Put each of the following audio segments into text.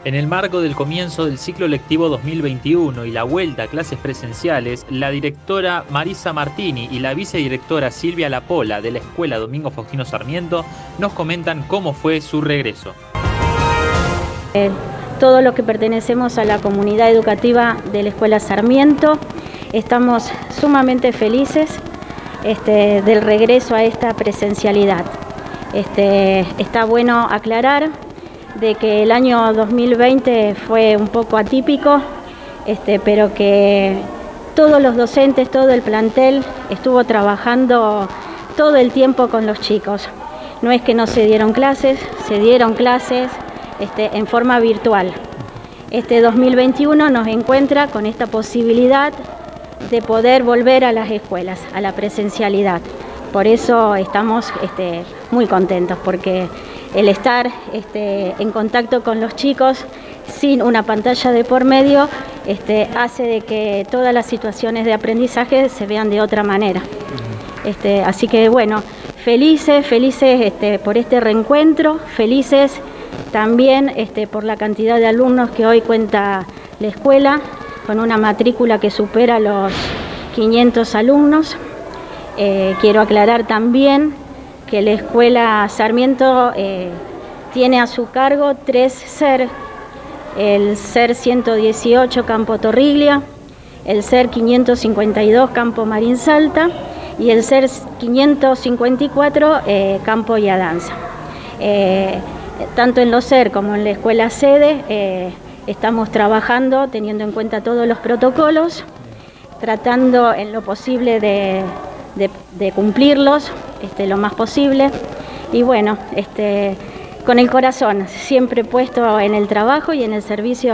En el marco del comienzo del ciclo lectivo 2021 y la vuelta a clases presenciales, la directora Marisa Martini y la vicedirectora Silvia Lapola de la Escuela Domingo Faustino Sarmiento nos comentan cómo fue su regreso. Todo lo que pertenecemos a la comunidad educativa de la Escuela Sarmiento, estamos sumamente felices del regreso a esta presencialidad. Está bueno aclarar de que el año 2020 fue un poco atípico, pero que todos los docentes, todo el plantel estuvo trabajando todo el tiempo con los chicos. No es que no se dieron clases, se dieron clases en forma virtual. Este 2021 nos encuentra con esta posibilidad de poder volver a las escuelas, a la presencialidad. Por eso estamos muy contentos, porque el estar en contacto con los chicos sin una pantalla de por medio hace de que todas las situaciones de aprendizaje se vean de otra manera. Así que bueno, felices por este reencuentro, felices también por la cantidad de alumnos que hoy cuenta la escuela, con una matrícula que supera los 500 alumnos. Quiero aclarar también que la Escuela Sarmiento tiene a su cargo 3 SER, el SER 118 Campo Torriglia, el SER 552 Campo Marín Salta y el SER 554 Campo Yadanza. Tanto en los SER como en la escuela sede estamos trabajando teniendo en cuenta todos los protocolos, tratando en lo posible de cumplirlos lo más posible, y bueno, con el corazón siempre puesto en el trabajo y en el servicio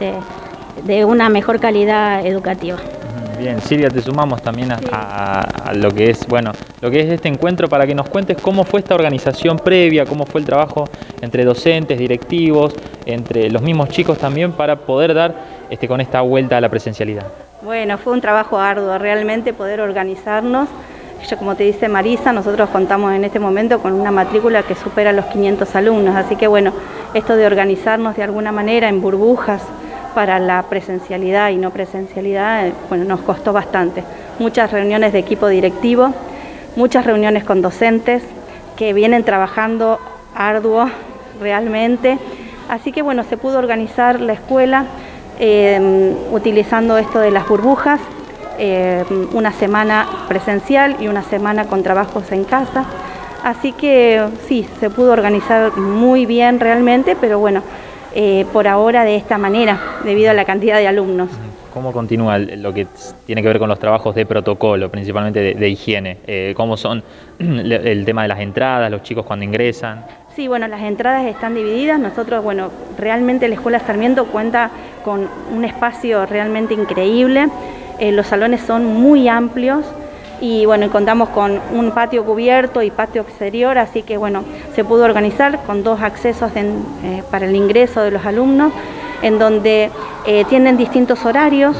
de una mejor calidad educativa. Bien, Silvia, te sumamos también a lo que es, este encuentro, para que nos cuentes cómo fue esta organización previa, cómo fue el trabajo entre docentes, directivos, entre los mismos chicos también, para poder dar con esta vuelta a la presencialidad. Bueno, fue un trabajo arduo realmente poder organizarnos. Como te dice Marisa, nosotros contamos en este momento con una matrícula que supera los 500 alumnos, así que bueno, esto de organizarnos de alguna manera en burbujas para la presencialidad y no presencialidad, bueno, nos costó bastante. Muchas reuniones de equipo directivo, muchas reuniones con docentes que vienen trabajando arduo realmente, así que bueno, se pudo organizar la escuela utilizando esto de las burbujas. Una semana presencial y una semana con trabajos en casa, así que sí, se pudo organizar muy bien realmente, pero bueno, por ahora de esta manera, debido a la cantidad de alumnos. ¿Cómo continúa lo que tiene que ver con los trabajos de protocolo, principalmente de higiene? ¿Cómo son el tema de las entradas, los chicos cuando ingresan? Sí, bueno, las entradas están divididas. Nosotros, bueno, realmente la Escuela Sarmiento cuenta con un espacio realmente increíble. Los salones son muy amplios y bueno, contamos con un patio cubierto y patio exterior, así que bueno, se pudo organizar con 2 accesos para el ingreso de los alumnos, en donde tienen distintos horarios.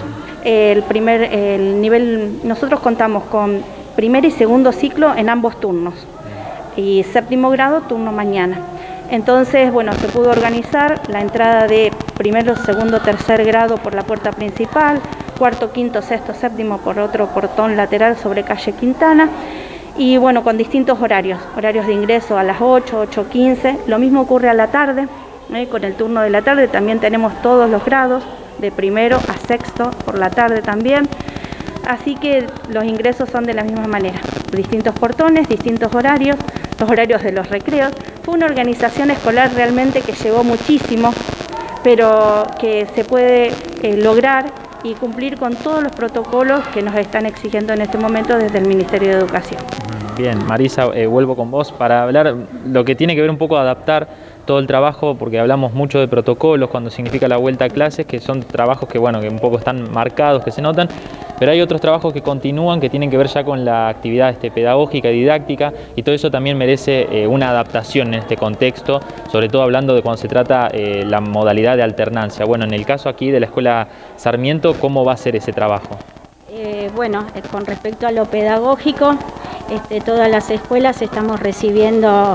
El nivel, nosotros contamos con primer y segundo ciclo en ambos turnos, y séptimo grado turno mañana. Entonces, bueno, se pudo organizar la entrada de primero, segundo, tercer grado por la puerta principal, cuarto, quinto, sexto, séptimo por otro portón lateral sobre calle Quintana, y bueno, con distintos horarios de ingreso a las 8, 8:15, lo mismo ocurre a la tarde, con el turno de la tarde también tenemos todos los grados, de primero a sexto por la tarde también, así que los ingresos son de la misma manera, distintos portones, distintos horarios, los horarios de los recreos. Fue una organización escolar realmente que llevó muchísimo, pero que se puede lograr y cumplir con todos los protocolos que nos están exigiendo en este momento desde el Ministerio de Educación. Bien, Marisa, vuelvo con vos para hablar lo que tiene que ver un poco adaptar todo el trabajo, porque hablamos mucho de protocolos cuando significa la vuelta a clases, que son trabajos que bueno, que un poco están marcados, que se notan, pero hay otros trabajos que continúan, que tienen que ver ya con la actividad pedagógica y didáctica, y todo eso también merece una adaptación en este contexto, sobre todo hablando de cuando se trata la modalidad de alternancia. Bueno, en el caso aquí de la Escuela Sarmiento, ¿cómo va a ser ese trabajo? Bueno, con respecto a lo pedagógico, todas las escuelas estamos recibiendo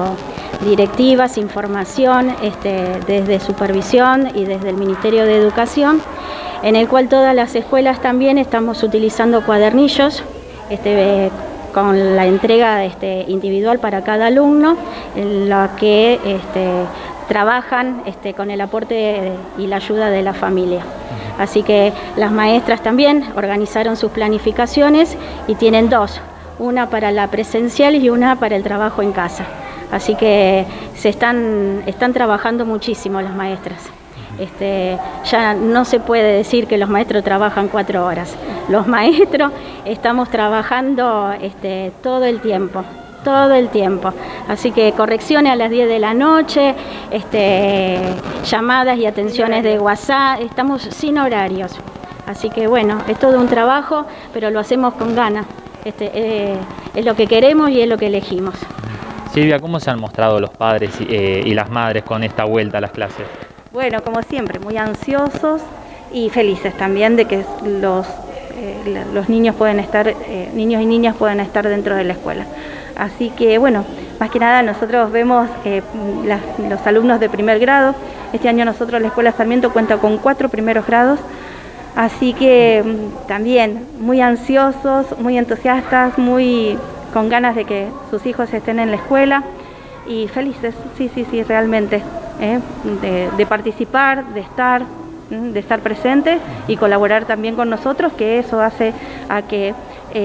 directivas, información desde supervisión y desde el Ministerio de Educación, en el cual todas las escuelas también estamos utilizando cuadernillos con la entrega individual para cada alumno, en la que trabajan con el aporte y la ayuda de la familia. Así que las maestras también organizaron sus planificaciones y tienen dos, una para la presencial y una para el trabajo en casa. Así que están trabajando muchísimo las maestras. Ya no se puede decir que los maestros trabajan 4 horas. Los maestros estamos trabajando todo el tiempo. Así que correcciones a las 10 de la noche, llamadas y atenciones de WhatsApp, estamos sin horarios. Así que bueno, es todo un trabajo, pero lo hacemos con ganas. Es lo que queremos y es lo que elegimos. Silvia, ¿cómo se han mostrado los padres y las madres con esta vuelta a las clases? Bueno, como siempre, muy ansiosos y felices también de que los niños niños y niñas pueden estar dentro de la escuela. Así que bueno, más que nada nosotros vemos los alumnos de primer grado. Este año nosotros la Escuela Sarmiento cuenta con 4 primeros grados, así que también muy ansiosos, muy entusiastas, muy con ganas de que sus hijos estén en la escuela y felices, sí, realmente, de participar, de estar presente y colaborar también con nosotros, que eso hace a que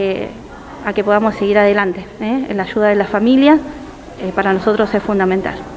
podamos seguir adelante. La ayuda de la familia para nosotros es fundamental.